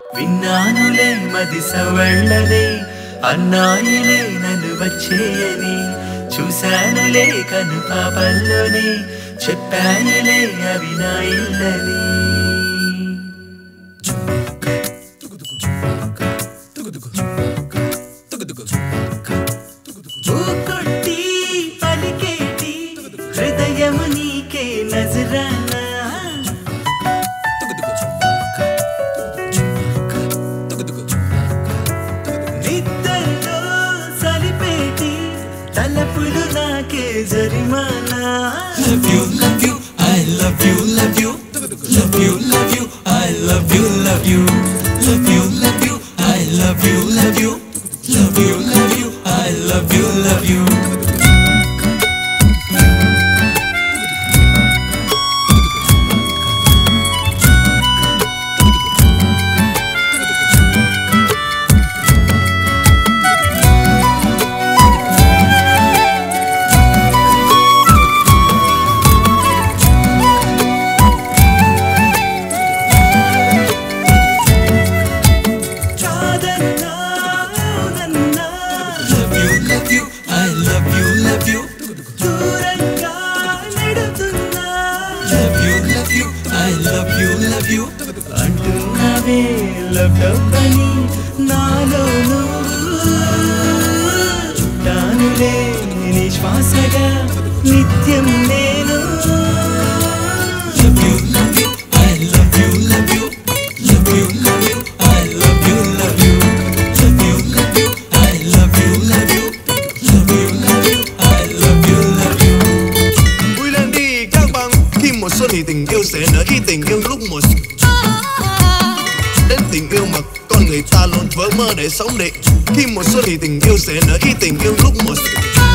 విన్నానులే మది సవళ్ళనే అన్నాయిలే నన్ను వచ్చేయని చూశానులే కను పాపల్లోనే చెప్పాయిలే అవి నా ఇల్లని కొట్టి పలికేటి హృదయము నీకే నజరానా నిద్దల్లో సలిపేటి తలపులు నాకే జరిమానా Love you, love you, I love you, love you. Love you, love you, I love you, love you. Love you, love you, I love you, love you. Love you, love you, I love you, love you. అంటున్నావే love love అని నాలోను చుట్టానులే నీ శ్వాసగా నిత్యం నేను Love you, love you, I love you, love you. Love you, love you, I love you, love you. Love you, love you, I love you, love you. Love you, love you, I love you, love you. Vui lên đi các bạn, khi mùa xuân thì tình yêu sẽ nở, khi tình yêu lúc mùa đến tình yêu mà con người ta luôn vỡ mơ để sống để khi mùa xuân thì tình yêu sẽ nở, khi tình yêu lúc mùa